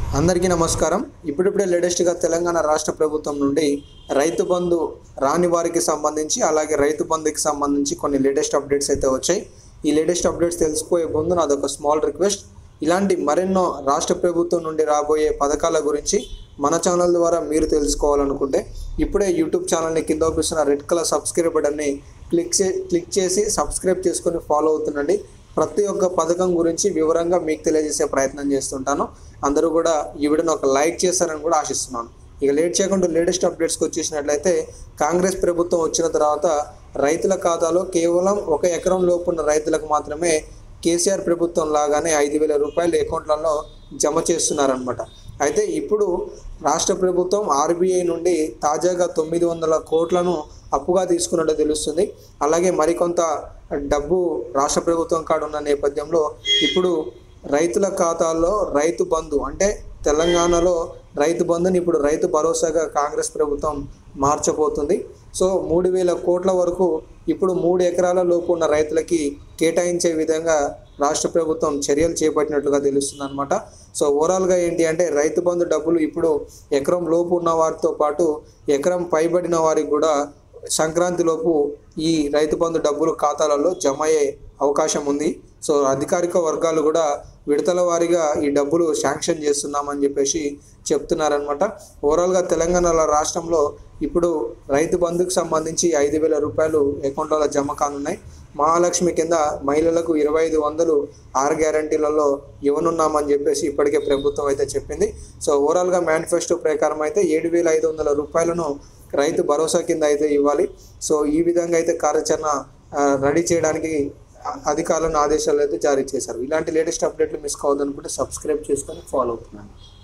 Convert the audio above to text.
అందరికీ నమస్కారం. ఇప్పుడిప్పుడే లేటెస్ట్గా తెలంగాణ రాష్ట్ర ప్రభుత్వం నుండి రైతు బంధు రాని వారికి సంబంధించి అలాగే రైతు బంధుకి సంబంధించి కొన్ని లేటెస్ట్ అప్డేట్స్ అయితే వచ్చాయి. ఈ లేటెస్ట్ అప్డేట్స్ తెలుసుకోయే ముందు నాదొక స్మాల్ రిక్వెస్ట్. ఇలాంటి మరెన్నో రాష్ట్ర ప్రభుత్వం నుండి రాబోయే పథకాల గురించి మన ఛానల్ ద్వారా మీరు తెలుసుకోవాలనుకుంటే ఇప్పుడే యూట్యూబ్ ఛానల్ని కింద చూపిస్తున్న రెడ్ కలర్ సబ్స్క్రైబ్ బటన్ని క్లిక్ చేసి సబ్స్క్రైబ్ చేసుకొని ఫాలో అవుతుండండి. ప్రతి ఒక్క పథకం గురించి వివరంగా మీకు తెలియజేసే ప్రయత్నం చేస్తుంటాను. అందరూ కూడా ఈ వీడియోని ఒక లైక్ చేస్తారని కూడా ఆశిస్తున్నాను. ఇక లేట్ చేయకుండా లేటెస్ట్ అప్డేట్స్కి వచ్చేసినట్లయితే, కాంగ్రెస్ ప్రభుత్వం వచ్చిన తర్వాత రైతుల ఖాతాలో కేవలం 1 ఎకరం లోపు ఉన్న రైతులకు మాత్రమే కేసీఆర్ ప్రభుత్వం లాగానే 5,000 రూపాయలు అకౌంట్లలో జమ చేస్తున్నారనమాట. అయితే ఇప్పుడు రాష్ట్ర ప్రభుత్వం ఆర్బీఐ నుండి తాజాగా 900 కోట్లను అప్పుగా తీసుకున్నట్టు తెలుస్తుంది. అలాగే మరికొంత డబ్బు రాష్ట్ర ప్రభుత్వం కాడ ఉన్న నేపథ్యంలో ఇప్పుడు రైతుల ఖాతాల్లో రైతు బంధు అంటే తెలంగాణలో రైతు బంధుని ఇప్పుడు రైతు భరోసాగా కాంగ్రెస్ ప్రభుత్వం మార్చబోతుంది. సో 3,000 కోట్ల వరకు ఇప్పుడు 3 ఎకరాల లోపు ఉన్న రైతులకి కేటాయించే విధంగా రాష్ట్ర ప్రభుత్వం చర్యలు చేపట్టినట్లుగా తెలుస్తుంది అనమాట. సో ఓవరాల్గా ఏంటి అంటే, రైతు బంధు డబ్బులు ఇప్పుడు ఎకరం లోపు ఉన్న వారితో పాటు ఎకరం పైబడిన వారికి కూడా సంక్రాంతిలోపు ఈ రైతు బంధు డబ్బులు ఖాతాలలో జమ అయ్యే అవకాశం ఉంది. సో అధికారిక వర్గాలు కూడా విడతల వారీగా ఈ డబ్బులు శాంక్షన్ చేస్తున్నామని చెప్పేసి చెప్తున్నారనమాట. ఓవరాల్గా తెలంగాణ రాష్ట్రంలో ఇప్పుడు రైతు బంధుకు సంబంధించి 5,000 రూపాయలు అకౌంట్లలో జమ కానున్నాయి. మహాలక్ష్మి కింద మహిళలకు 2,500 6 గ్యారంటీలలో ఇవ్వనున్నామని చెప్పేసి ఇప్పటికే ప్రభుత్వం అయితే చెప్పింది. సో ఓవరాల్గా మేనిఫెస్టో ప్రకారం అయితే 7,500 రూపాయలను రైతు భరోసా కింద అయితే ఇవ్వాలి. సో ఈ విధంగా అయితే కార్యాచరణ రెడీ చేయడానికి అధికారులను ఆదేశాలు అయితే జారీ చేశారు. ఇలాంటి లేటెస్ట్ అప్డేట్లు మిస్ కావద్దనుకుంటే సబ్స్క్రైబ్ చేసుకొని ఫాలో అవుతున్నాను.